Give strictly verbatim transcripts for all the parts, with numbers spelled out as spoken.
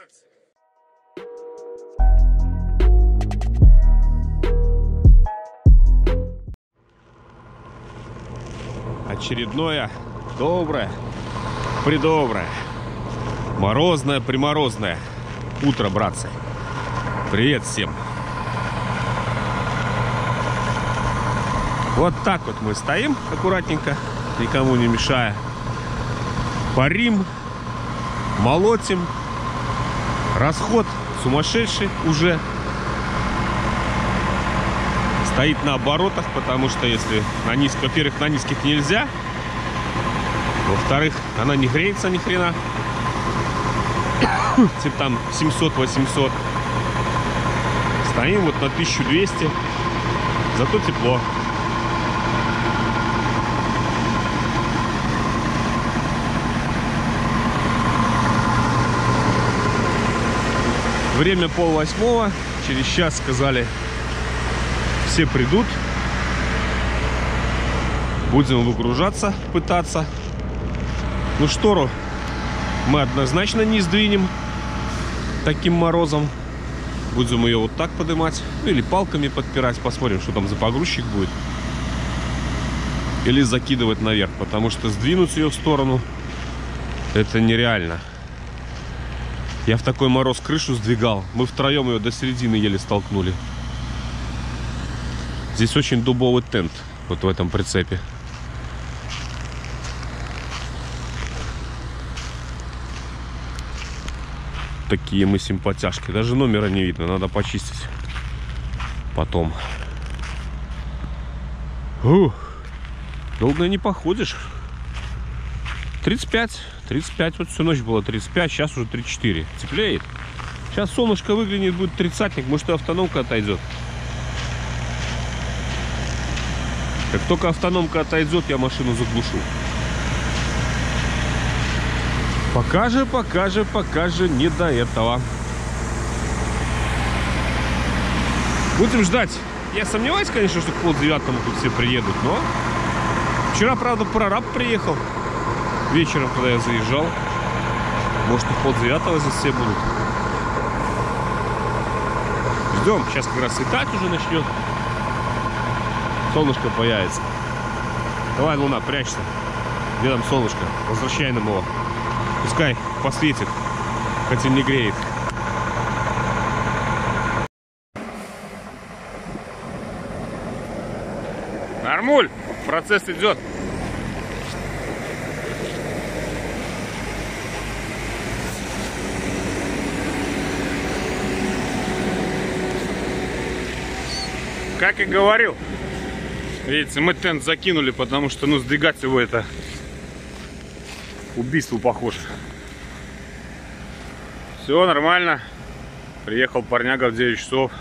Очередное доброе, придоброе, морозное, приморозное утро, братцы. Привет всем. Вот так вот мы стоим аккуратненько, никому не мешая. Парим, молотим. Расход сумасшедший уже. Стоит на оборотах, потому что если на низких, во-первых, на низких нельзя. Во-вторых, она не греется ни хрена. Типа там семьсот-восемьсот. Стоим вот на тысячу двести. Зато тепло. Время пол восьмого. Через час сказали, все придут. Будем выгружаться, пытаться. Ну, штору мы однозначно не сдвинем таким морозом. Будем ее вот так поднимать. Ну, или палками подпирать. Посмотрим, что там за погрузчик будет. Или закидывать наверх. Потому что сдвинуть ее в сторону — это нереально. Я в такой мороз крышу сдвигал. Мы втроем ее до середины еле столкнули. Здесь очень дубовый тент. Вот в этом прицепе. Такие мы симпатяшки. Даже номера не видно. Надо почистить потом. Ух, долго не походишь. тридцать пять. тридцать пять. Вот всю ночь было тридцать пять. Сейчас уже тридцать четыре. Теплеет. Сейчас солнышко выглянет, будет тридцатник. Может, и автономка отойдет. Как только автономка отойдет, я машину заглушу. Пока же, пока же, пока же не до этого. Будем ждать. Я сомневаюсь, конечно, что к полдевятому тут все приедут, но... Вчера, правда, прораб приехал. Вечером, когда я заезжал. Может, и в полдевятого здесь все будут. Ждем. Сейчас как раз светать уже начнет. Солнышко появится. Давай, Луна, прячься. Где там солнышко? Возвращай нам его. Пускай посветит, хотя не греет. Нормуль, процесс идет. Как и говорил, видите, мы тент закинули, потому что, ну, сдвигать его — это убийство похоже. Все нормально. Приехал парняга в девять часов.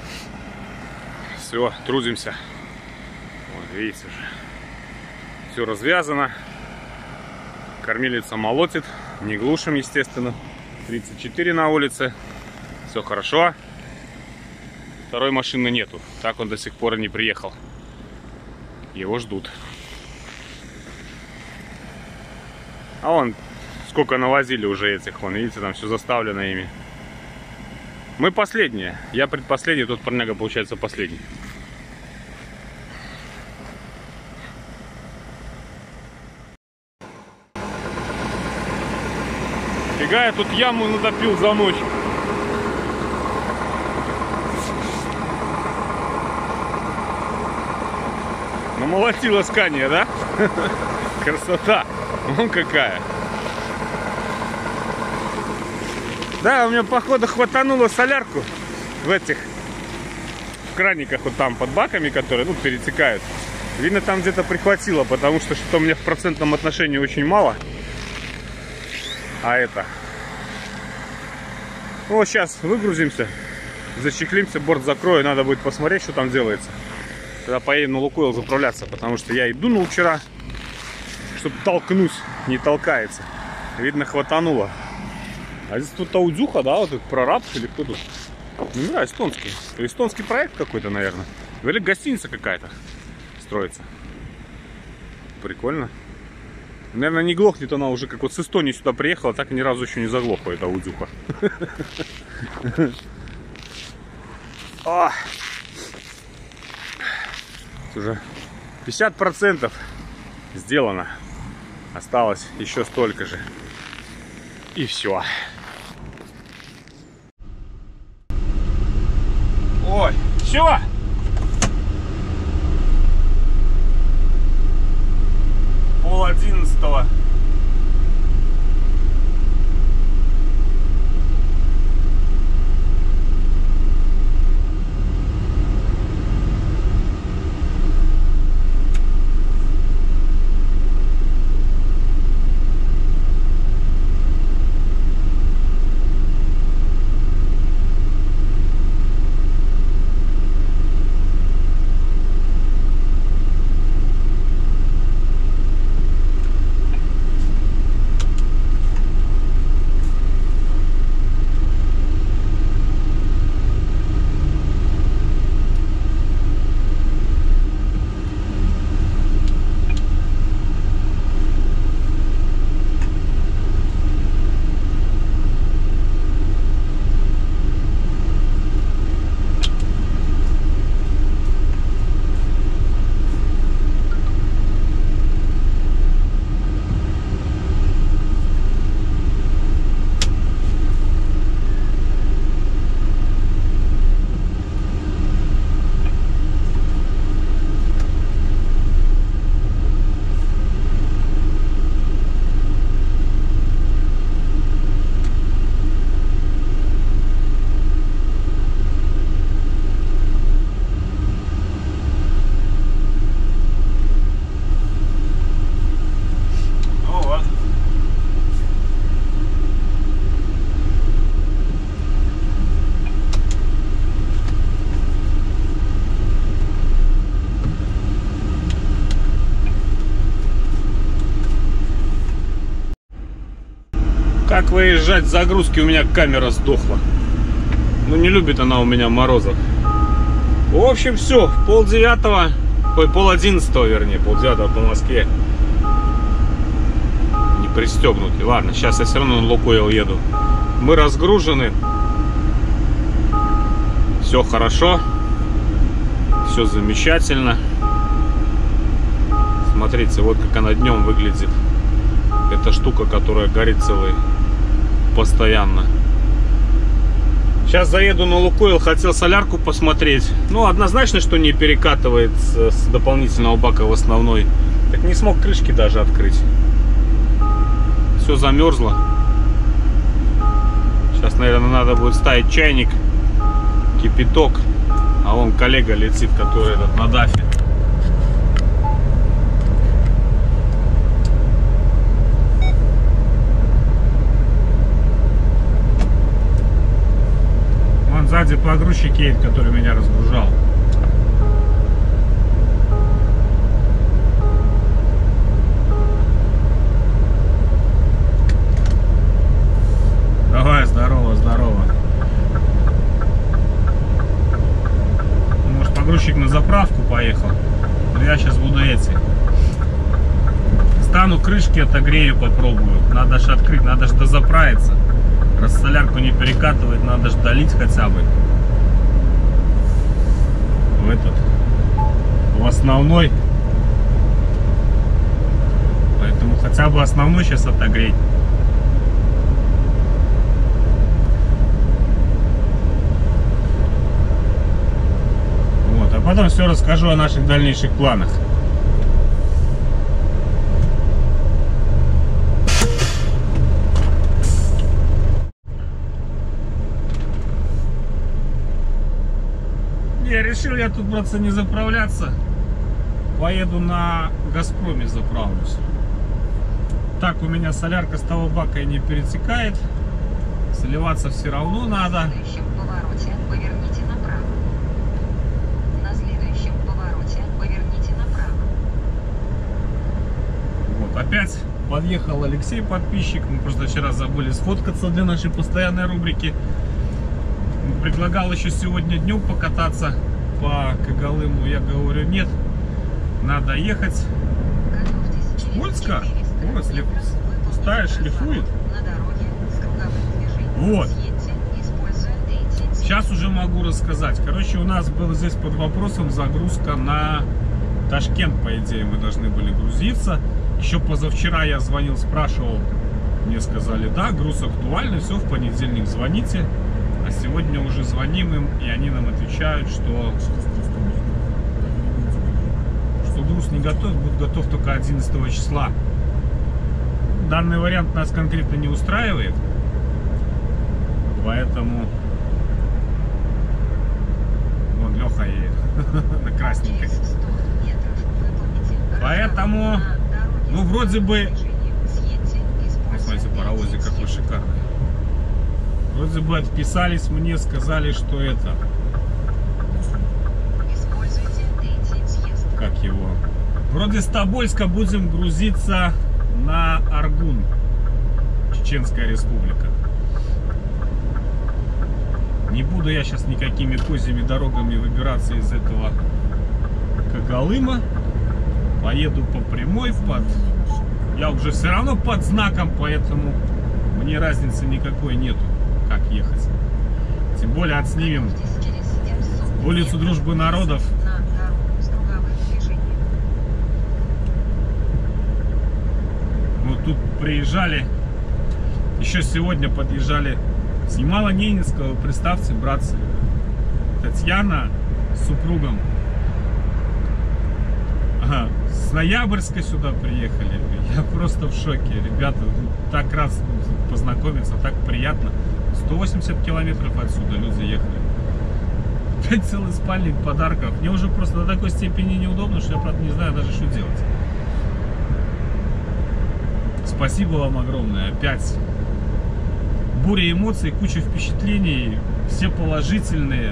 Все, трудимся. Вот, видите же. Все развязано. Кормилица молотит. Не глушим, естественно. тридцать четыре на улице. Все хорошо. Второй машины нету. Так он до сих пор и не приехал. Его ждут. А вон, сколько навозили уже этих, вон, видите, там все заставлено ими. Мы последние. Я предпоследний, тот парняга, получается, последний. Фига, я тут яму натопил за ночь. Намолотила Скания, да? Красота. Вон какая. Да, у меня, походу, хватануло солярку в этих в краниках вот там под баками, которые, ну, перетекают. Видно, там где-то прихватило, потому что что-то у меня в процентном отношении очень мало. А это... Ну, сейчас выгрузимся, зачехлимся, борт закрою. Надо будет посмотреть, что там делается. Когда поедем на Лукойл заправляться, потому что я и дунул вчера, чтобы толкнуть, не толкается. Видно, хватануло. А здесь тут аудюха, да, вот этот прораб или кто тут? Не знаю, эстонский. Эстонский проект какой-то, наверное. Или гостиница какая-то строится. Прикольно. Наверное, не глохнет она уже, как вот с Эстонии сюда приехала, так и ни разу еще не заглохла, эта удюха. Уже пятьдесят процентов сделано. Осталось еще столько же. И все. Ой, все. Пол одиннадцатого. Как выезжать с загрузки, у меня камера сдохла. Ну не любит она у меня морозов. В общем, все, пол девятого, ой, пол одиннадцатого, вернее, пол девятого по Москве. Не пристегнутый. Ладно, сейчас я все равно на Лукойл еду. Мы разгружены. Все хорошо. Все замечательно. Смотрите, вот как она днем выглядит. Эта штука, которая горит целый постоянно. Сейчас заеду на Лукойл, хотел солярку посмотреть. Ну, однозначно, что не перекатывает с, с дополнительного бака в основной. Так не смог крышки даже открыть. Все замерзло. Сейчас, наверное, надо будет ставить чайник, кипяток. А вон коллега летит, который этот на дафе. Сзади погрузчик едет, который меня разгружал. Давай, здорово, здорово. Может, погрузчик на заправку поехал? Но я сейчас буду эти. Стану крышки, отогрею, попробую. Надо же открыть, надо же дозаправиться. Раз солярку не перекатывает, надо же долить хотя бы в этот, в основной. Поэтому хотя бы основной сейчас отогреть. Вот, а потом все расскажу о наших дальнейших планах. Я решил я тут, братцы, не заправляться. Поеду на Газпроме заправлюсь. Так у меня солярка с того бака и не перетекает. Сливаться все равно надо. На следующем повороте поверните направо. На следующем повороте поверните направо. Вот, опять подъехал Алексей, подписчик. Мы просто вчера забыли сфоткаться для нашей постоянной рубрики. Предлагал еще сегодня днем покататься по Когалыму. Я говорю, нет, надо ехать. Готовьтесь через Скользко? четыреста О, слеп... пустая, шлифует. На дороге с круговым движением. Вот. Съедьте, используя эти... Сейчас уже могу рассказать. Короче, у нас был здесь под вопросом загрузка на Ташкент, по идее, мы должны были грузиться. Еще позавчера я звонил, спрашивал, мне сказали, да, груз актуальный, все, в понедельник звоните. А сегодня уже звоним им, и они нам отвечают, что, что груз не готов, будет готов только одиннадцатого числа. Данный вариант нас конкретно не устраивает, поэтому... Вон Леха едет на красненькой. Через сто метров выполните Поэтому, разворот на дороге ну, вроде бы... движением. Съедьте, используя Смотрите, паровозик эти какой съезд. шикарный. Вроде бы отписались мне, сказали, что это... Используйте эти съезд. Как его? Вроде с Тобольска будем грузиться на Аргун. Чеченская республика. Не буду я сейчас никакими козьими дорогами выбираться из этого Когалыма. Поеду по прямой под... Я уже все равно под знаком, поэтому мне разницы никакой нету, как ехать. Тем более отснимем Готовьтесь через семьсот улицу метров Дружбы народов. на дорогу с круговым движением. Вот тут приезжали, еще сегодня подъезжали с Ямало-Ненецкого, представьте, братцы, Татьяна с супругом. Ага, с Ноябрьска сюда приехали. Я просто в шоке, ребята. Так рад познакомиться, так приятно. сто восемьдесят километров отсюда люди ехали. Опять целый спальник подарков. Мне уже просто до такой степени неудобно, что я, правда, не знаю даже, что делать. Спасибо вам огромное. Опять буря эмоций, куча впечатлений. Все положительные.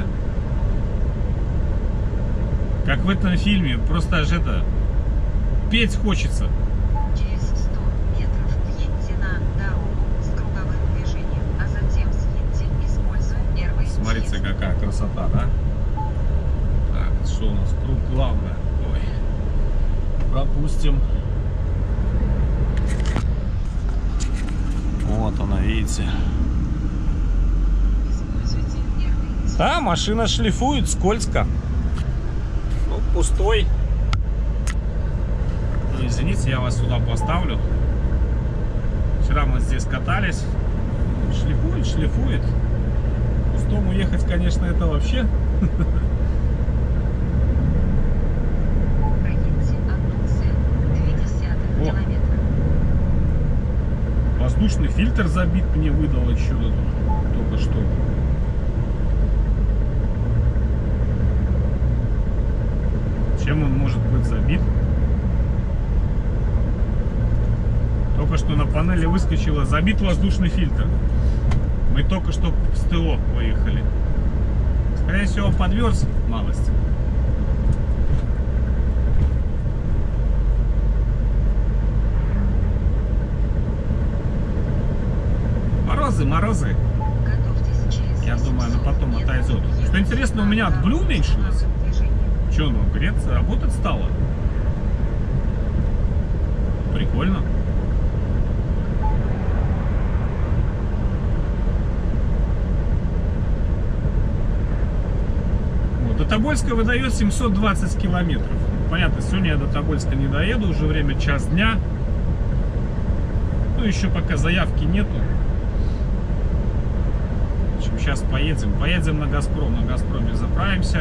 Как в этом фильме. Просто аж это... Петь хочется. Через сто метров въедьте на дорогу с круговым движением, а затем съедьте, используя первый Смотрите, съезд. какая красота, да? Так, что у нас? Круг главное. Ой. Пропустим. Вот она, видите. Используйте первый съезд. Да, машина шлифует, скользко. Ну, пустой. Ну, извините, я вас сюда поставлю. Вчера мы здесь катались. Шлифует, шлифует. Пустому ехать, конечно, это вообще. Проедьте одну целых две десятых О. километра. Воздушный фильтр забит мне выдало чудо тут только что. Чем он может быть забит? Только что на панели выскочило: забит воздушный фильтр. Мы только что с ТО выехали. Скорее всего, подверз малость. Морозы, морозы. Готовьтесь через Я думаю, она семьсот потом метров отойдет. Что въедьте интересно, у на меня от дорогу Blue с уменьшилось. круговым движением. Че, ну, греться, работать стало? Прикольно. Вот, до Тобольска выдает семьсот двадцать километров. Понятно, сегодня я до Тобольска не доеду, уже время час дня. Ну, еще пока заявки нету. В общем, сейчас поедем. Поедем на Газпром. На Газпроме заправимся.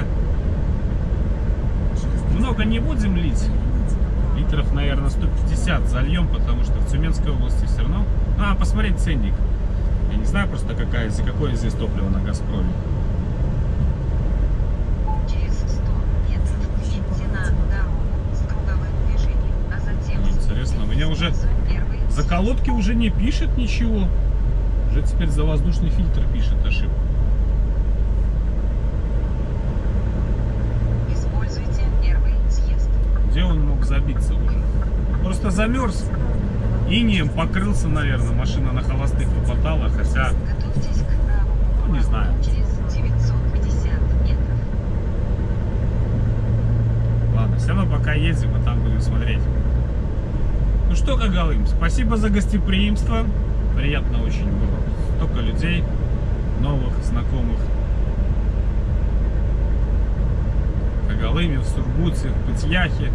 Много не будем лить. Литров, наверное, сто пятьдесят зальем, потому что в Тюменской области все равно... А, посмотреть ценник. Я не знаю просто, какая, какое здесь топливо на Газпроме. Через сто метров въедьте на дорогу с круговым движением, а затем Интересно, у меня уже используя первый за колодки уже не пишет ничего. Уже теперь за воздушный фильтр пишет ошибку. Используйте первый съезд. Где он мог забиться уже? Просто замерз. Инеем покрылся, наверное. Машина на холостых попадала, хотя... Готовьтесь к правому Ну, не знаю. через девятьсот пятьдесят метров. Ладно, все равно пока едем, а там будем смотреть. Ну что, Когалым, спасибо за гостеприимство. Приятно очень было. Столько людей, новых, знакомых. В Когалыме, в Сургуте, в Пытьяхе.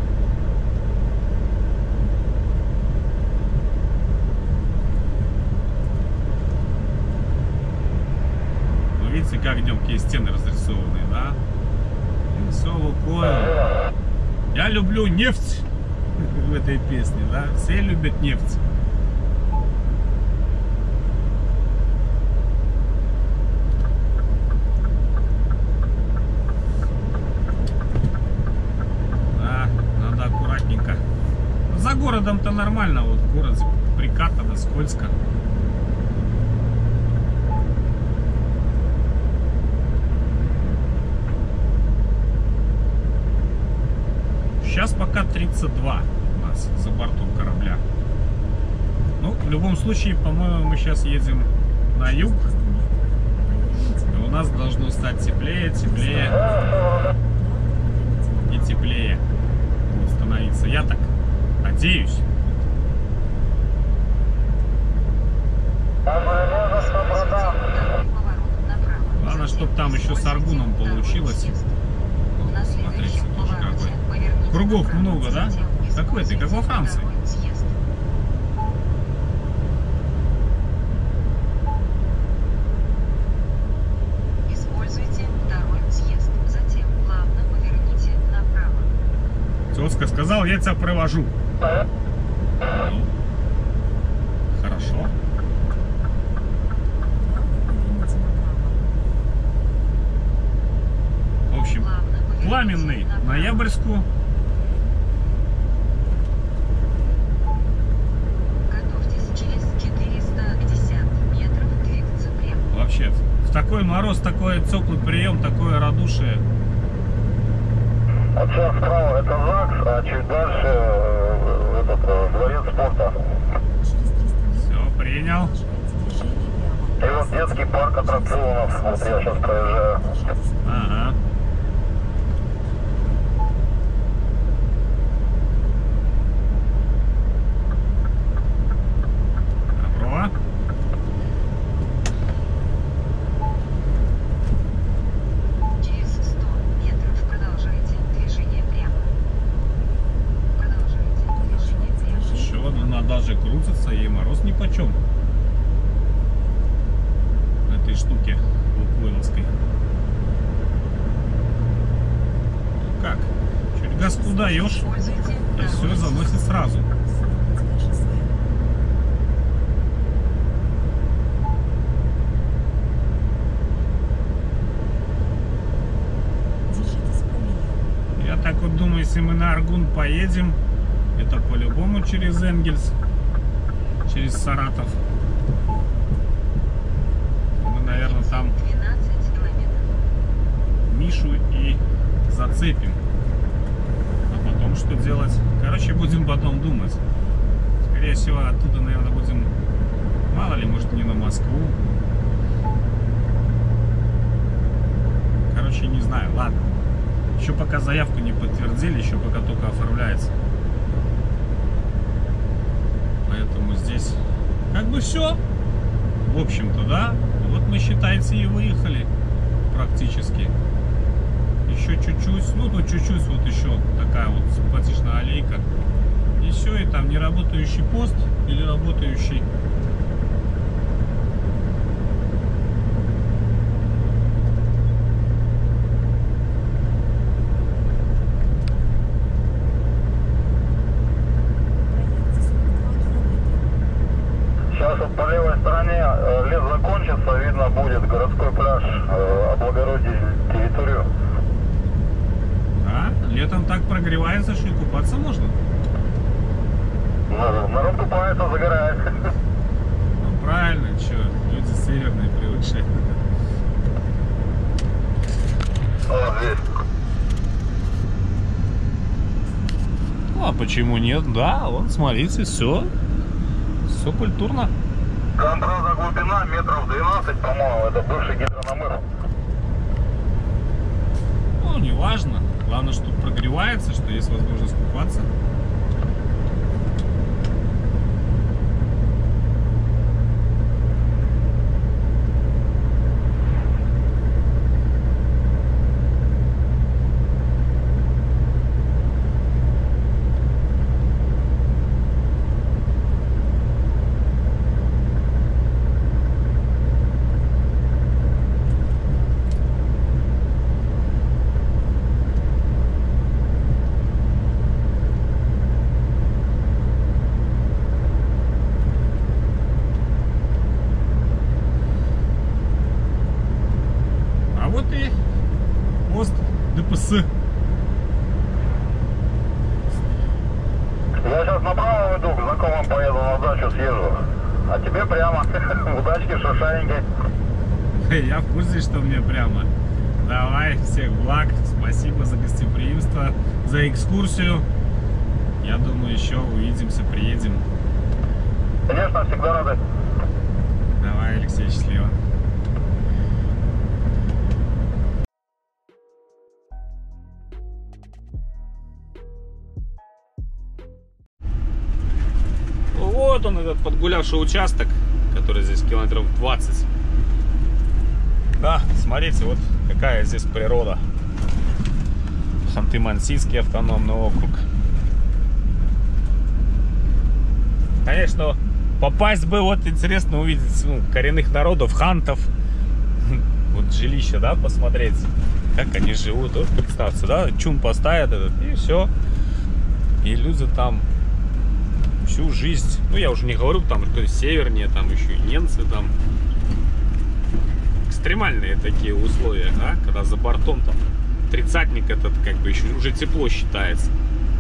Вы видите, как днем какие стены разрисованные, да? Все Лукойл. Я люблю нефть в этой песне, да? Все любят нефть. Да, надо аккуратненько. За городом-то нормально, вот город прикатано, скользко. Сейчас пока тридцать два у нас за бортом корабля. Ну, в любом случае, по-моему, мы сейчас едем на юг. И у нас должно стать теплее, теплее и теплее будет становиться. Я так надеюсь. Главное, чтобы там еще с Аргуном получилось. Смотрите, тоже какой. Кругов много, да? Как в этой, как во Франции. Используйте второй съезд. Затем плавно поверните направо. Тезка сказал, я тебя провожу. Ну, хорошо. В общем, Пламенный, Ноябрьску. Готовьтесь через четыреста пятьдесят метров двигаться прямо. Вообще, в такой мороз, такой теплый прием, такое радушие. Вот сейчас справа это ЗАГС, а чуть дальше э, этот э, дворец спорта. Все, принял. И вот детский парк аттракционов. Вот я сейчас проезжаю. Ага. Добро. Через сто метров продолжайте движение прямо. Продолжайте движение прямо. Еще она даже крутится, ей мороз нипочем. Этой штуке лукойловской. Ну как? Чуть газку даешь, Используйте и все заносит сразу. Я так вот думаю, если мы на Аргун поедем, это по-любому через Энгельс, через Саратов. Мы, наверное, там двенадцать километров. Мишу и зацепим. А потом что делать? Короче, будем потом думать. Скорее всего, оттуда, наверное, будем... Мало ли, может, не на Москву. Короче, не знаю. Ладно. Еще пока заявку не подтвердили, еще пока только оформляется. Поэтому здесь как бы все. В общем-то, да. Вот мы, считайте, и выехали практически. Еще чуть-чуть, ну тут чуть-чуть вот еще такая вот симпатичная аллейка. И все, и там не работающий пост или работающий. Сейчас вот по левой стороне э, лес закончится, видно будет городской пляж, э, облагородить территорию. А? Летом так прогревается, что и купаться можно. Ну, народ купается, загорает. Ну правильно, что, люди северные, привыкшие. Вот здесь. Ну а почему нет? Да, вот смотрите, все. Все культурно. Контрольная глубина метров двенадцать, по-моему, это бывший гидрономыр. Ну, неважно. Главное, что прогревается, что есть возможность купаться. с. Я сейчас направо иду, к знакомым поеду на дачу, съезжу. А тебе прямо. Удачки, шишаренькой. Я в курсе, что мне прямо. Давай, всех благ. Спасибо за гостеприимство, за экскурсию. Я думаю, еще увидимся, приедем. Конечно, всегда рады. Давай, Алексей, счастливо. Вот он, этот подгулявший участок, который здесь километров двадцать. Да, смотрите, вот какая здесь природа. Ханты-Мансийский автономный округ. Конечно, попасть бы, вот интересно увидеть, ну, коренных народов, хантов. Вот жилище, да, посмотреть, как они живут. Вот представьте, да, чум поставят этот, и все. И люди там всю жизнь, ну я уже не говорю, там что севернее, там еще и немцы там. Экстремальные такие условия, да, когда за бортом там тридцатник, этот как бы еще уже тепло считается.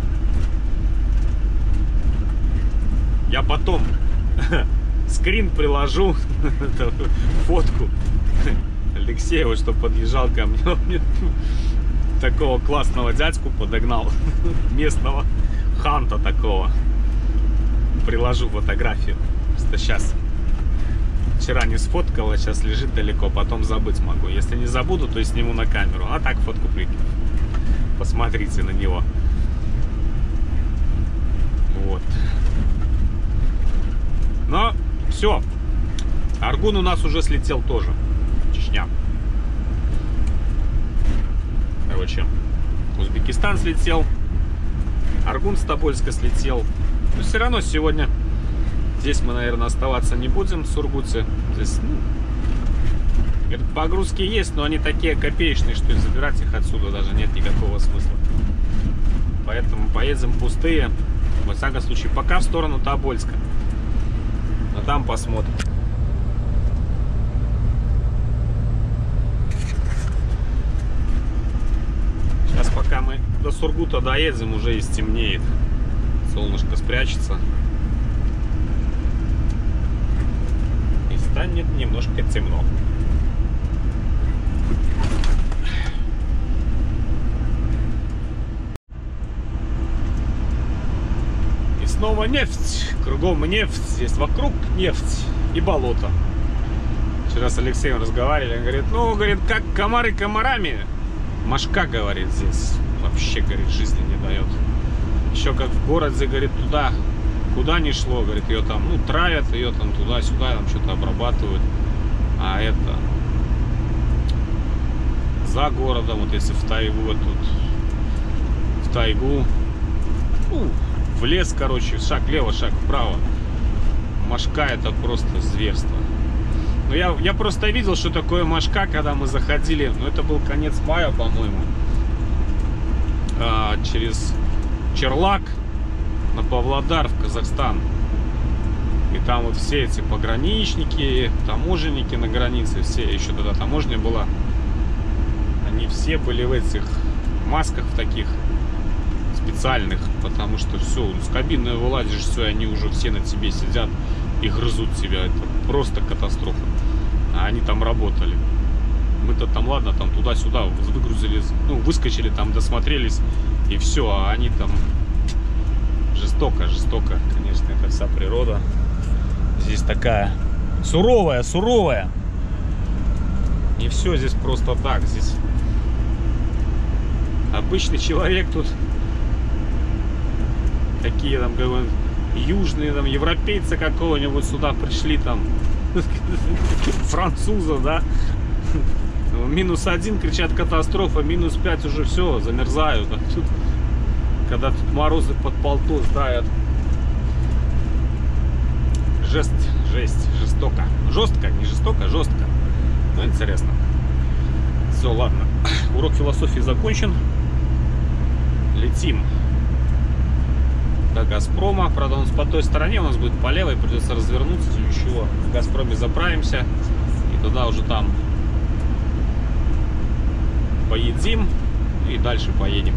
Я потом скрин приложу, фотку Алексея, вот, что подъезжал ко мне, он мне такого классного дядьку подогнал, местного ханта такого. Приложу фотографию. Просто сейчас. Вчера не сфоткал, а сейчас лежит далеко, потом забыть могу. Если не забуду, то и сниму на камеру. А так фотку прикину. Посмотрите на него. Вот. Но все. Аргун у нас уже слетел тоже. Чечня. Короче, Узбекистан слетел. Аргун с Тобольска слетел. Но все равно сегодня здесь мы, наверное, оставаться не будем в Сургуте. Здесь, ну, говорит, погрузки есть, но они такие копеечные, что и забирать их отсюда даже нет никакого смысла. Поэтому поедем пустые. Во всяком случае, пока в сторону Тобольска. А там посмотрим. Сейчас, пока мы до Сургута доедем, уже и стемнеет. Солнышко спрячется. И станет немножко темно. И снова нефть. Кругом нефть. Здесь вокруг нефть и болото. Вчера с Алексеем разговаривали. Он говорит, ну, говорит, как комары комарами. Мошка, говорит, здесь вообще, говорит, жизни не дает. Еще как в городе, говорит, туда, куда ни шло, говорит, ее там, ну, травят, ее там туда-сюда, там что-то обрабатывают. А это за городом, вот если в тайгу, вот тут, в тайгу, ну, в лес, короче, шаг влево, шаг вправо. Мошка — это просто зверство. Но я, я просто видел, что такое мошка, когда мы заходили, ну, это был конец мая, по-моему, а, через Черлак на Павлодар в Казахстан. И там вот все эти пограничники, таможенники на границе, все, еще тогда таможня была, они все были в этих масках в таких специальных, потому что все, с кабины вылазишь, все, они уже все на тебе сидят и грызут тебя. Это просто катастрофа. А они там работали. Мы-то там, ладно, там туда-сюда выгрузили, ну, выскочили, там досмотрелись, и все, а они там жестоко, жестоко, конечно, это вся природа. Здесь такая суровая, суровая. И все здесь просто так. Здесь обычный человек тут, такие там, как бы, южные, там, европейцы какого-нибудь сюда пришли, там, француза, да, минус один, кричат катастрофа, минус пять, уже все, замерзают. А тут, когда тут морозы под полтос давят, жесть, жесть, жестоко. Жестко, не жестоко, жестко. Ну, интересно. Все, ладно. Урок философии закончен. Летим до Газпрома. Правда, он по той стороне, у нас будет по левой, придется развернуться. Ничего. В Газпроме заправимся. И туда уже там поедим. И дальше поедем.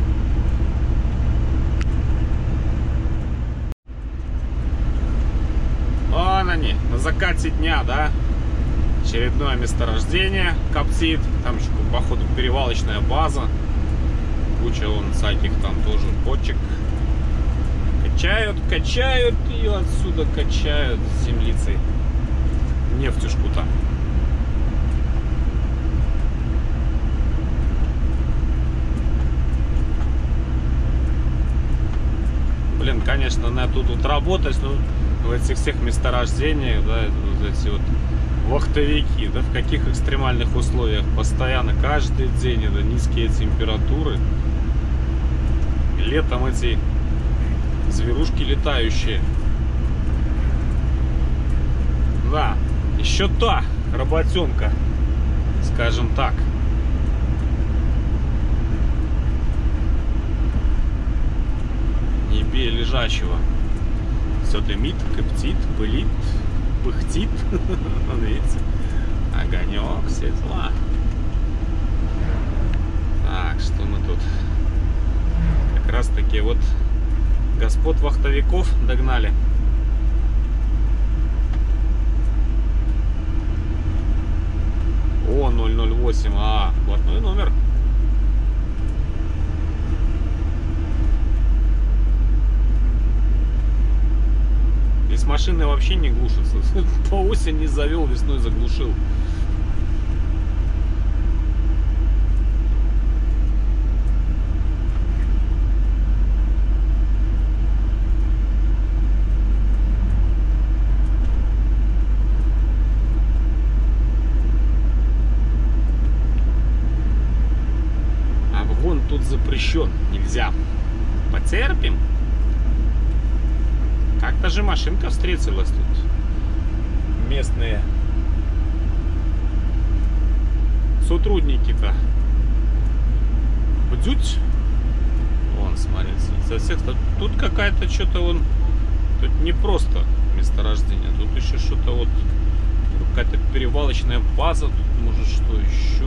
Вон они, на закате дня, да? Очередное месторождение коптит. Там еще, походу, перевалочная база. Куча вон всяких там тоже почек. Качают, качают ее отсюда, качают с землицей. Нефтюшку-то. Блин, конечно, на тут вот работать, ну, в этих всех месторождениях, да, вот эти вот вахтовики, да, в каких экстремальных условиях, постоянно, каждый день, это низкие температуры, летом эти зверушки летающие, да, еще та работенка, скажем так. Не бей лежачего. Все дымит, коптит, пылит, пыхтит. Видите? Огонек, светла. Так, что мы тут? Как раз таки вот господ вахтовиков догнали. О, ноль ноль восемь. А, блатной номер. Здесь машины вообще не глушатся. По осени завел, весной заглушил. Обгон тут запрещен. Нельзя. Потерпим. Как-то же машинка встретилась тут. Местные сотрудники-то. Бдють. Вон, смотрите, со всех. Тут какая-то что-то вон. Тут не просто месторождение. Тут еще что-то вот. Какая-то перевалочная база. Тут может что еще.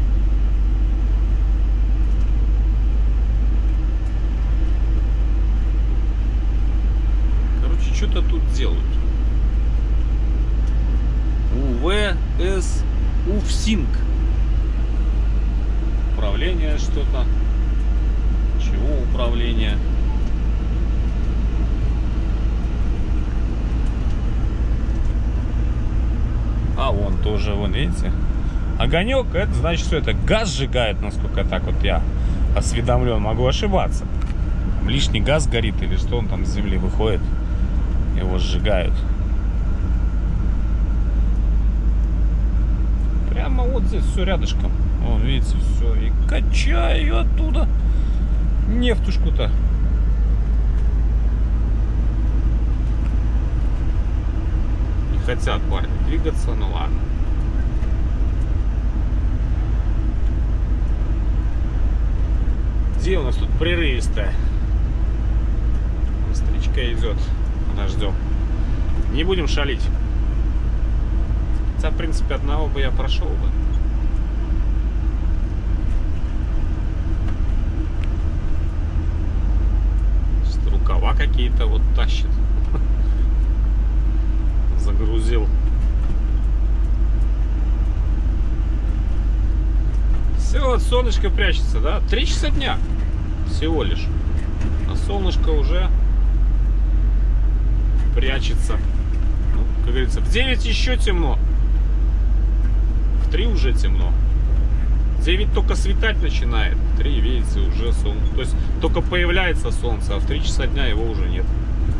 Что-то тут делают. УВС Уфсинг. Управление что-то. Чего управление? А вон тоже, вон видите? Огонек, это значит, что это газ сжигает, насколько так вот я осведомлен. Могу ошибаться. Лишний газ горит или что он там с земли выходит. Его сжигают. Прямо вот здесь все рядышком. Вон, видите, все. И качаю оттуда нефтушку-то. Не хотят парни двигаться, ну ладно. Где у нас тут прерывистая? Встречка идет. Подождем. Не будем шалить. Хотя, в принципе, одного бы я прошел бы. Что, рукава какие-то вот тащит. Загрузил. Все, вот солнышко прячется, да? Три часа дня всего лишь. А солнышко уже прячется. Ну, как говорится, в девять еще темно. В три уже темно. В девять только светать начинает. В три, видите, уже солнце. То есть только появляется солнце, а в три часа дня его уже нет.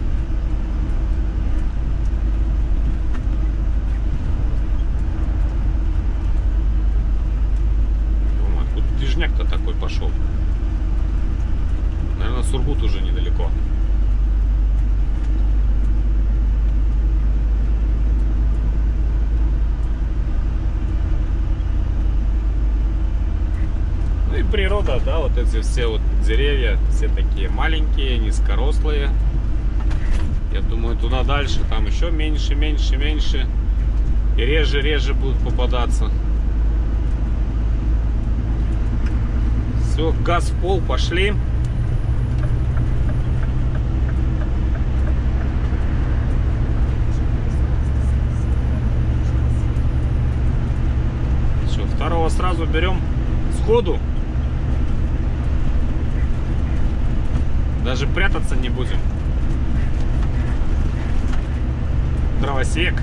Думаю, тут движняк-то такой пошел. Наверное, Сургут уже недалеко. Природа, да, вот эти все вот деревья, все такие маленькие, низкорослые. Я думаю, туда дальше, там еще меньше, меньше, меньше. И реже, реже будут попадаться. Все, газ в пол, пошли. Все, второго сразу берем сходу. Даже прятаться не будем. Дровосек.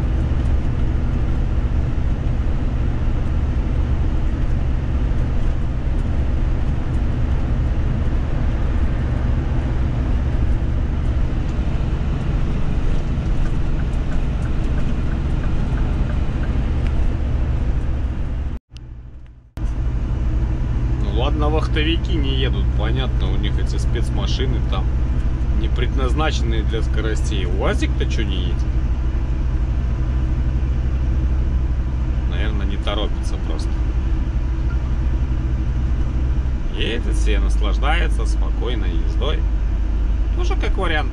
Ладно, вахтовики не едут, понятно, у них эти спецмашины там не предназначенные для скоростей. УАЗик-то что не едет? Наверное, не торопится просто. Едет себе, наслаждается спокойной ездой. Тоже как вариант.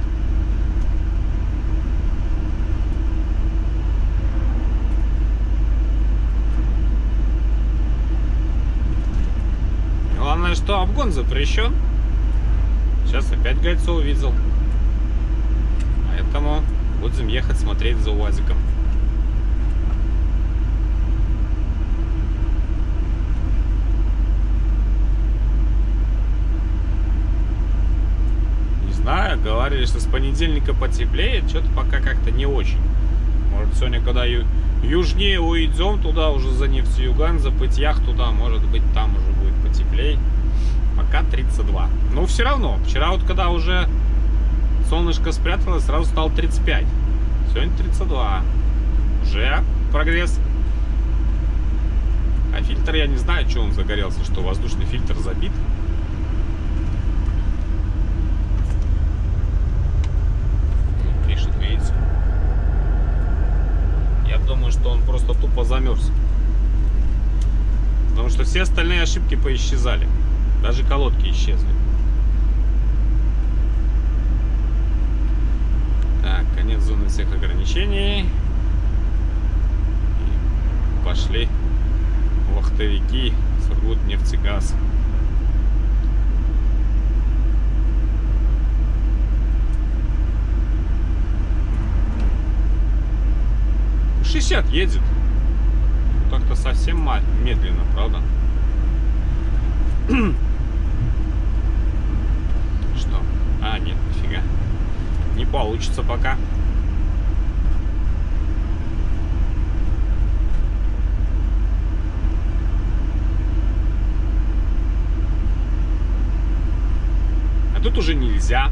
Главное, что обгон запрещен. Сейчас опять гайцо увидел. Поэтому будем ехать смотреть за УАЗиком. Не знаю, говорили, что с понедельника потеплеет. Что-то пока как-то не очень. Может, сегодня, когда ю южнее уйдем туда, уже за Нефтеюган, за Пытьях туда, может быть, там уже будет потеплей. Пока тридцать два. Но все равно, вчера вот когда уже солнышко спряталось, сразу стало тридцать пять. Сегодня тридцать два. Уже прогресс. А фильтр, я не знаю, что он загорелся, что воздушный фильтр забит. Пишет, видите. Я думаю, что он просто тупо замерз. Потому что все остальные ошибки поисчезали. Даже колодки исчезли. Так, конец зоны всех ограничений. И пошли вахтовики, Сургутнефтегаз. шестьдесят едет. Так-то совсем медленно, правда? Что? А, нет, нифига. Не получится пока. А тут уже нельзя.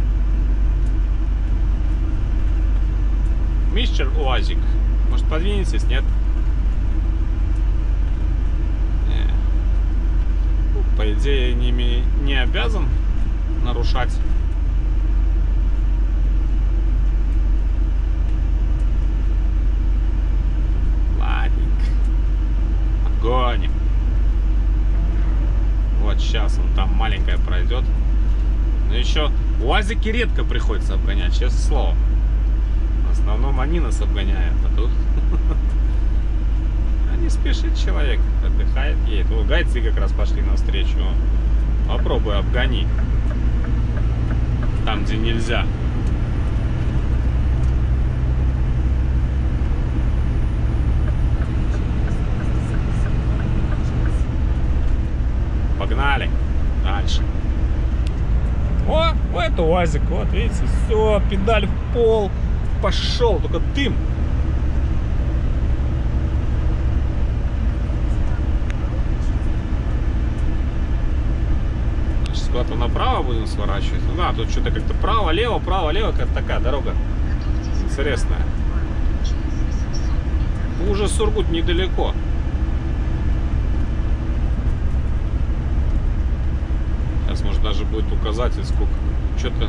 Мистер УАЗик, может, подвинетесь? Нет? По идее, ними не обязан нарушать. Ладненько. Обгоним. Вот сейчас он там маленькая пройдет. Но еще УАЗики редко приходится обгонять, честное слово. В основном они нас обгоняют, а тут не спешит человек, отдыхает, едет. Вот гайцы как раз пошли навстречу. Попробуй обгони. Там, где нельзя. Погнали. Дальше. О, вот это УАЗик. Вот, видите, все, педаль в пол. Пошел, только дым. Куда-то направо будем сворачивать. Ну да, тут что-то как-то право-лево, право-лево, как такая дорога интересная. Уже Сургут недалеко. Сейчас, может, даже будет указатель, сколько. Что-то,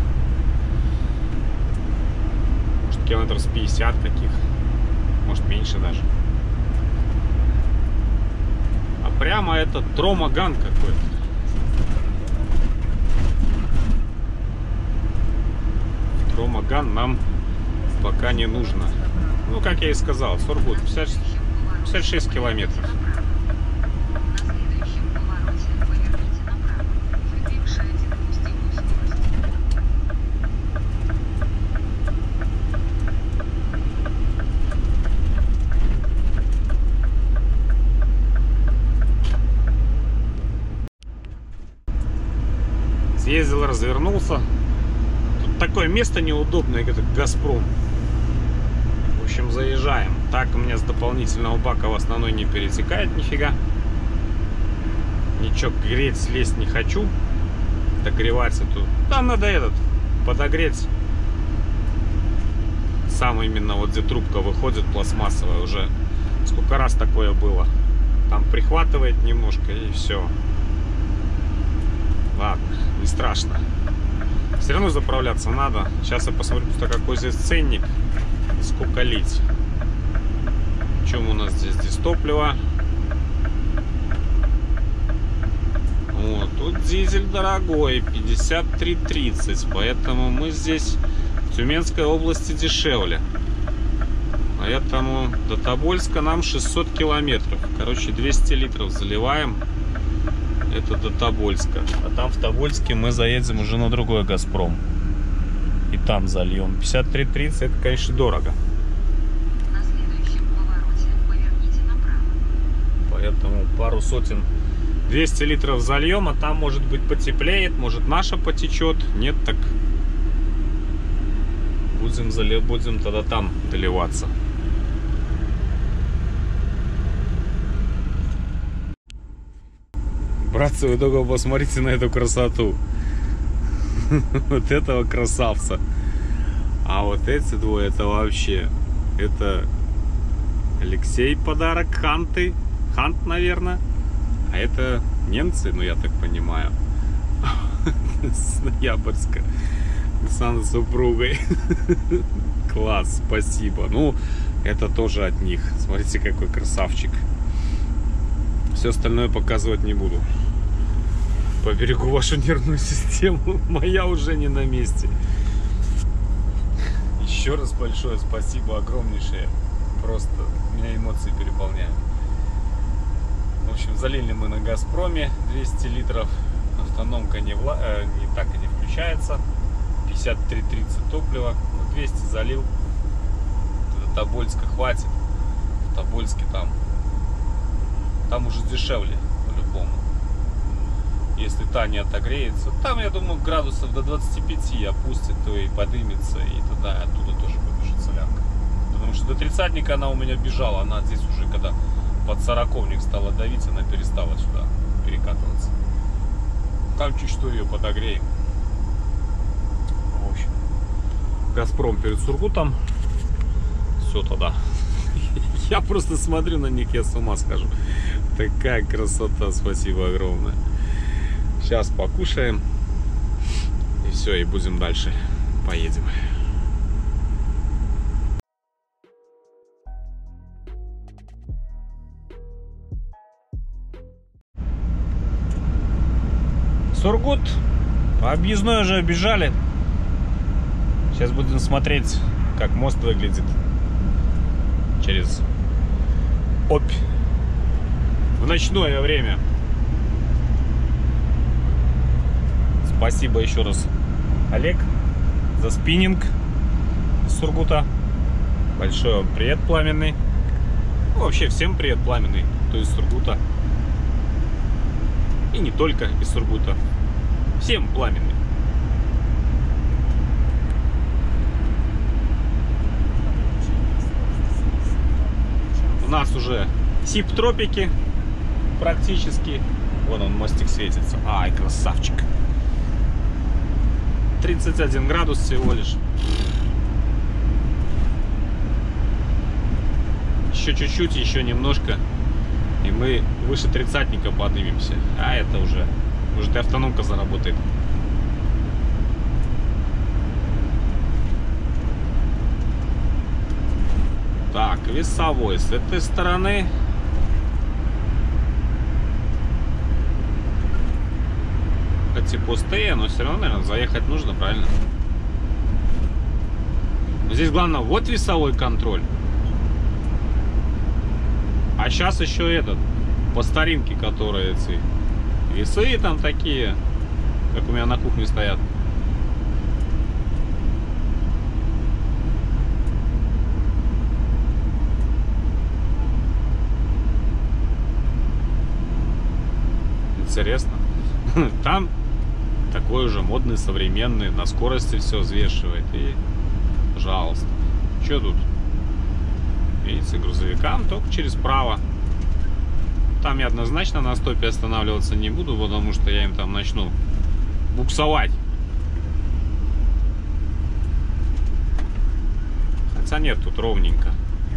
может, километров с пятьдесят таких. Может, меньше даже. А прямо это Дромаган какой-то. Дромаган нам пока не нужно. Ну, как я и сказал, Сургут пятьдесят, пятьдесят шесть километров. На следующем повороте поверните Съездил, развернулся. Тут такое место неудобное, как Газпром. В общем, заезжаем. Так у меня с дополнительного бака в основной не перетекает нифига. Ничего греть, слезть не хочу. Догреваться тут. Там надо этот подогреть. Сам именно вот где трубка выходит пластмассовая уже. Сколько раз такое было. Там прихватывает немножко и все. Ладно, не страшно. Все равно заправляться надо. Сейчас я посмотрю, какой здесь ценник. Сколько лить. В чем у нас здесь? Здесь топливо. Вот, тут дизель дорогой, пятьдесят три тридцать. Поэтому мы здесь в Тюменской области дешевле. Поэтому до Тобольска нам шестьсот километров. Короче, двести литров заливаем. Это до Тобольска. А там в Тобольске мы заедем уже на другой Газпром. И там зальем. пятьдесят три тридцать, это, конечно, дорого. На следующем повороте поверните направо. Поэтому пару сотен, двести литров зальем, а там, может быть, потеплеет, может, наша потечет. Нет, так будем, залив... будем тогда там доливаться. Братцы, вы только посмотрите на эту красоту. Вот этого красавца. А вот эти двое, это вообще, это Алексей подарок, Ханты, Хант, наверное. А это немцы, ну я так понимаю, с Ноябрьска, с Анной супругой. Класс, спасибо. Ну, это тоже от них. Смотрите, какой красавчик. Все остальное показывать не буду. Поберегу вашу нервную систему. Моя уже не на месте. Еще раз большое спасибо, огромнейшее. Просто меня эмоции переполняют. В общем, залили мы на Газпроме двести литров. Автономка не, вла... э, не так и не включается. пятьдесят три тридцать топлива. двести залил. До Тобольска хватит. В Тобольске там. Там уже дешевле по-любому. Если та не отогреется, там, я думаю, градусов до двадцати пяти опустит, то и подымется, и тогда оттуда тоже побежит солянка. Потому что до тридцатника она у меня бежала, она здесь уже, когда под сороковник стала давить, она перестала сюда перекатываться. Там чуть что ее подогреем. В общем, Газпром перед Сургутом. Все тогда. Я просто смотрю на них, я с ума схожу. Такая красота, спасибо огромное. Сейчас покушаем. И все, и будем дальше. Поедем. Сургут. Объездной уже обижали. Сейчас будем смотреть, как мост выглядит через Обь в ночное время. Спасибо еще раз, Олег, за спиннинг из Сургута. Большой вам привет пламенный. Ну, вообще всем привет пламенный, кто из Сургута. И не только из Сургута. Всем пламенный. У нас уже сибтропики практически. Вон он, мостик светится. Ай, красавчик. тридцать один градус всего лишь. Еще чуть-чуть, еще немножко, и мы выше тридцатника поднимемся. А это уже, уже автономка заработает. Так, весовой с этой стороны. Хоть и пустые, но все равно, наверное, заехать нужно, правильно? Здесь главное, вот весовой контроль. А сейчас еще этот, по старинке, которые эти весы там такие, как у меня на кухне стоят. Интересно. Там такой уже модный, современный, на скорости все взвешивает. И, пожалуйста. Что тут? Видите, грузовикам только через право. Там я однозначно на стопе останавливаться не буду, потому что я им там начну буксовать. Хотя нет, тут ровненько.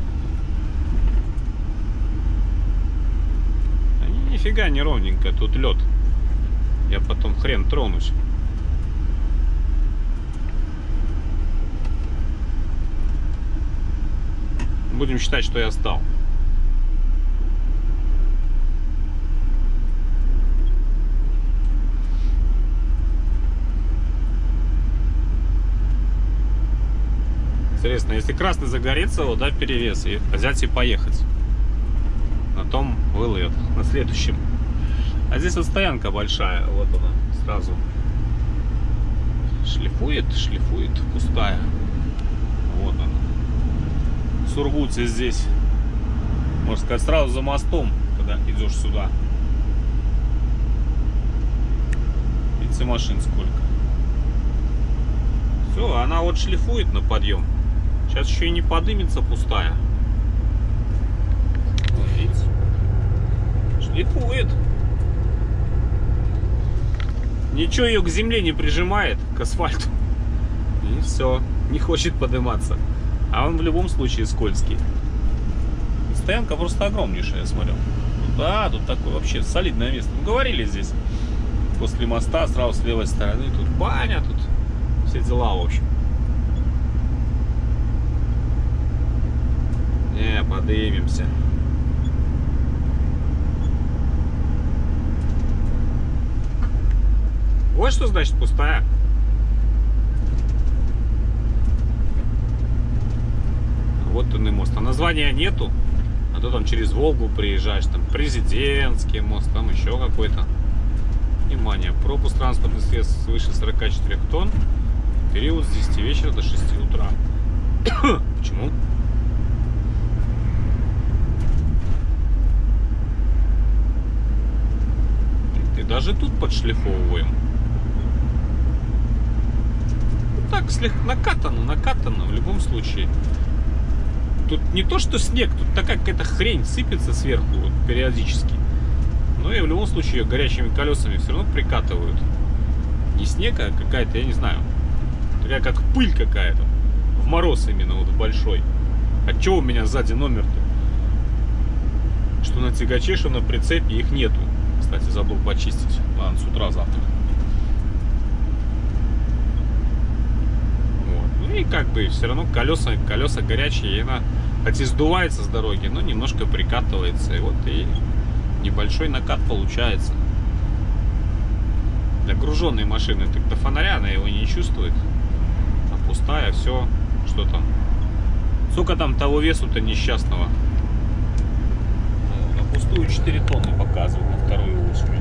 А нифига не ровненько, тут лед. Я потом хрен тронусь. Будем считать, что я стал. Интересно, если красный загорится, вот, да, перевес, и взять и поехать. На том вылет, на следующем. А здесь вот стоянка большая, вот она, сразу. Шлифует, шлифует, пустая. Вот она. В Сургуте здесь, можно сказать, сразу за мостом, когда идешь сюда. Видите, машин сколько. Все, она вот шлифует на подъем. Сейчас еще и не подымется, пустая. Вот, видите? Шлифует. Ничего ее к земле не прижимает, к асфальту. И все, не хочет подниматься. А он в любом случае скользкий. Стоянка просто огромнейшая, я смотрю. Да, тут такое вообще солидное место. Мы говорили здесь. После моста, сразу с левой стороны. Тут баня, тут все дела, в общем. Не, подымемся. Вот что значит пустая. Вот он и мост. А названия нету. А то там через Волгу приезжаешь. Там Президентский мост, там еще какой-то. Внимание, пропуск транспортных средств свыше сорока четырёх тонн. Период с десяти вечера до шести утра. Почему? И даже тут подшлифовываем. Так, слегка накатано, накатано в любом случае. Тут не то, что снег, тут такая какая-то хрень сыпется сверху вот, периодически. Но и в любом случае горячими колесами все равно прикатывают. Не снег, а какая-то, я не знаю, такая как пыль какая-то. В мороз именно вот большой. А чё у меня сзади номер-то? Что на тягаче, что на прицепе, их нету. Кстати, забыл почистить. Ладно, с утра завтра. И как бы все равно колеса, колеса горячие, и она хоть и сдувается с дороги, но немножко прикатывается. И вот и небольшой накат получается. Для груженной машины так до фонаря она его не чувствует. А пустая, все, что там. Сколько там того весу-то несчастного? На пустую четыре тонны показывают на второй ось у меня.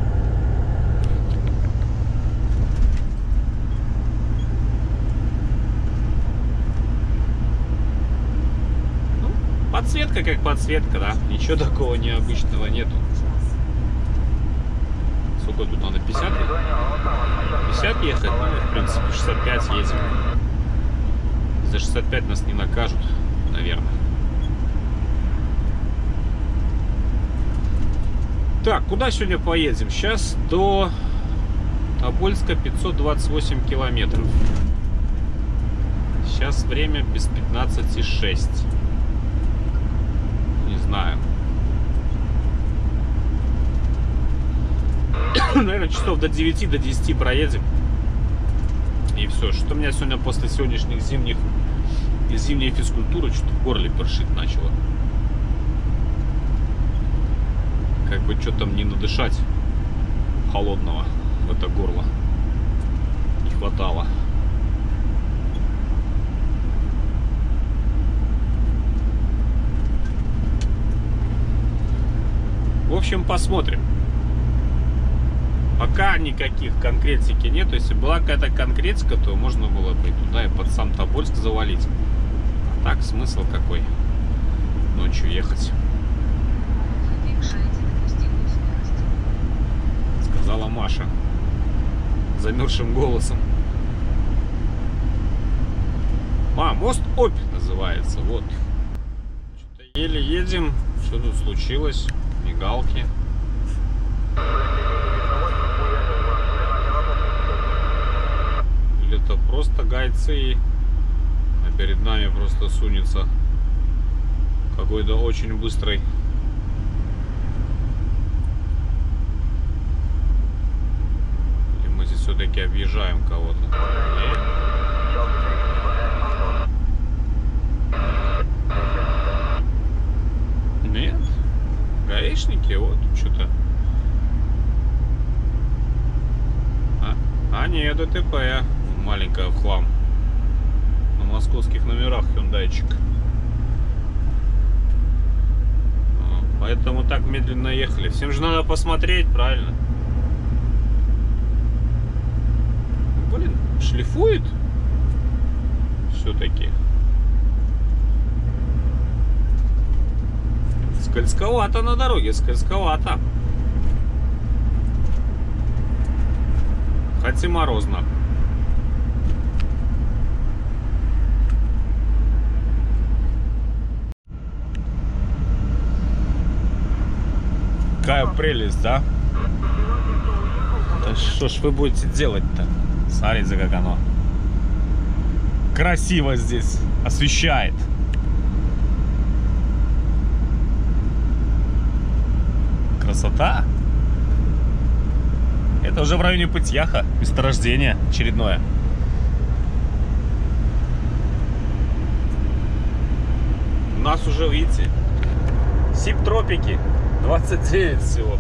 Подсветка как подсветка, да. Ничего такого необычного нету. Сколько тут надо? пятьдесят? пятьдесят ехать? Ну, в принципе, шестьдесят пять едем. За шестьдесят пять нас не накажут, наверное. Так, куда сегодня поедем? Сейчас до Тобольска пятьсот двадцать восемь километров. Сейчас время без пятнадцати шесть. Не знаю. Наверное, часов до девяти, до десяти проедем. И все. Что у меня сегодня после сегодняшних зимних и зимней физкультуры что-то в горле першить начало. Как бы что там не надышать холодного в это горло. Не хватало. В общем, посмотрим. Пока никаких конкретики нет. Если была какая-то конкретика, то можно было бы туда и под сам Тобольск завалить. А так смысл какой ночью ехать? Сказала Маша. замерзшим голосом. А, мост Обь называется, вот. Что-то еле едем. Что тут случилось? Мигалки. Или это просто гайцы, а перед нами просто сунется какой-то очень быстрый. Или мы здесь все-таки объезжаем кого-то? Нет. Гаишники, вот что-то. А, а нет, ДТП. Маленькая в хлам. На московских номерах хюндайчик. Поэтому так медленно ехали. Всем же надо посмотреть, правильно? Блин, шлифует все-таки. Скользковато на дороге, скользковато. Хоть и морозно. Какая прелесть, да? Да что ж вы будете делать-то? Смотрите, как оно красиво здесь освещает. Красота. Это уже в районе Пытьяха, месторождение очередное. У нас уже, видите, сибтропики. двадцать девять всего.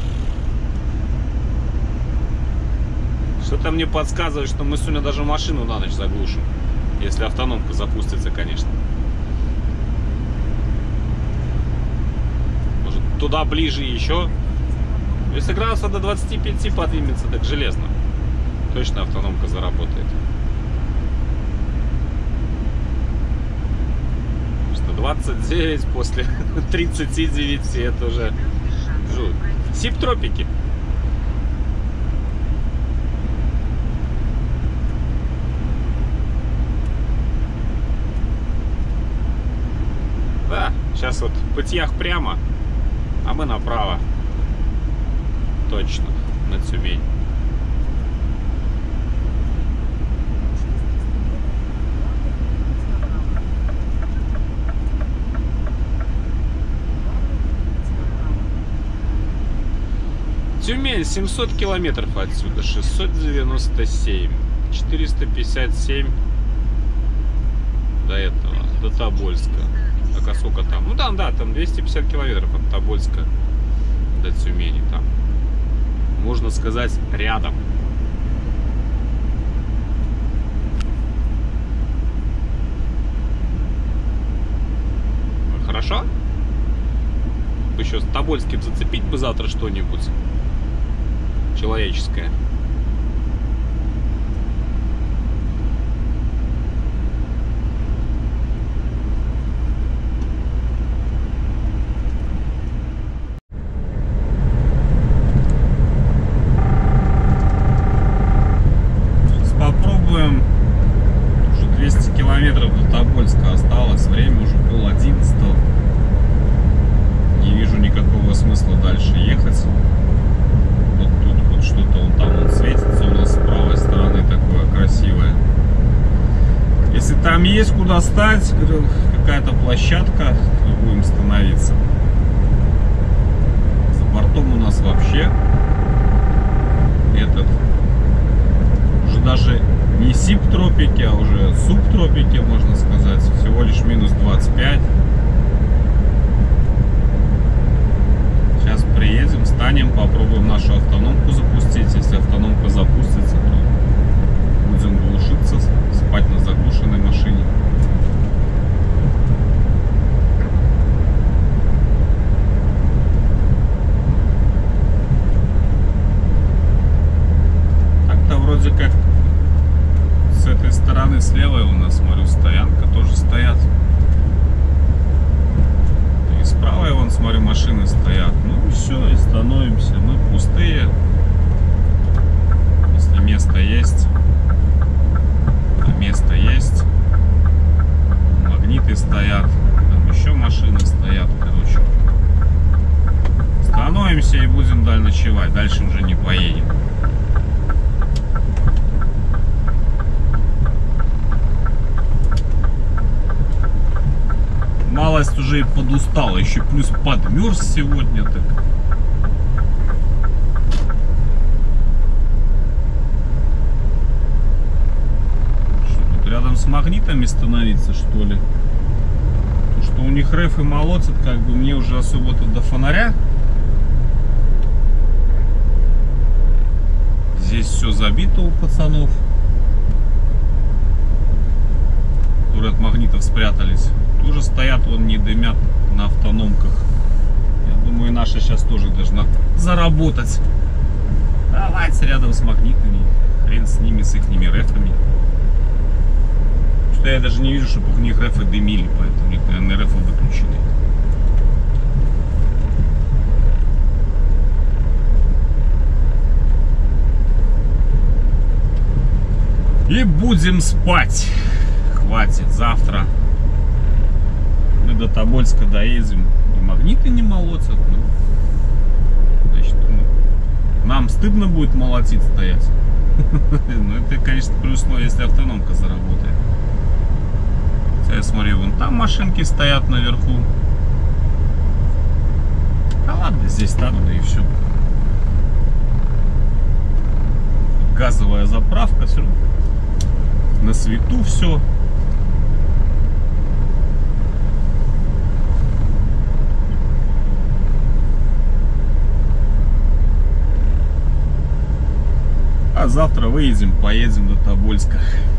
Что-то мне подсказывает, что мы сегодня даже машину на ночь заглушим. Если автономка запустится, конечно. Может, туда ближе еще. Если градусов до двадцати пяти поднимется, так железно. Точно автономка заработает. Что двадцать девять после тридцати девяти, это уже жуть. Сибтропики. Да, сейчас вот Пытьях прямо, а мы направо. Точно, на Тюмень. Тюмень семьсот километров отсюда, шестьсот девяносто семь, четыреста пятьдесят семь до этого, до Тобольска. Так, а сколько там? Ну да, да, там двести пятьдесят километров от Тобольска до Тюмени. Там, можно сказать, рядом. Хорошо? Бы еще с Тобольским зацепить бы завтра что-нибудь человеческое. Сейчас попробуем. Уже двести километров до Тобольска осталось. Время уже пол одиннадцатого. Не вижу никакого смысла дальше ехать. Вот тут вот что-то он там вот светится у нас с правой стороны, такое красивое. Если там есть куда стать, какая-то площадка, то будем становиться. За бортом у нас вообще этот уже даже не сибтропики, а уже субтропики, можно сказать. Всего лишь минус двадцать пять. Сейчас приедем, станем, попробуем нашу автономку запустить. Если автономка запустится, то будем глушиться, спать на заглушенной машине. Так-то вроде как с этой стороны, с левой у нас, смотрю, стоянка, тоже стоят. И справа, я вон смотрю, машины стоят. Ну и все, и становимся. Мы пустые. Если место место есть. Место есть. Магниты стоят. Там еще машины стоят, короче. Становимся и будем далее ночевать. Дальше уже не поедем. Малость уже и подустала. Еще плюс подмерз сегодня так. Что тут рядом с магнитами становиться, что ли? Потому что у них рефы молотят, как бы мне уже особо-то до фонаря. Здесь все забито у пацанов, которые от магнитов спрятались. Тоже стоят, вон не дымят на автономках. Я думаю, наша сейчас тоже должна заработать. Давайте рядом с магнитами. Хрен с ними, с их рефами. Что я даже не вижу, чтобы у них рефы дымили, поэтому у них, наверное, рефы выключены. И будем спать. Хватит, завтра мы до Тобольска доедем. И магниты не молотят. Ну, значит, ну, нам стыдно будет молотить стоять. Ну, это, конечно, при условии, если автономка заработает. Я смотрю, вон там машинки стоят наверху. Да ладно, здесь стану, да и все. Газовая заправка, все равно. На свету все. А завтра выедем, поедем до Тобольска.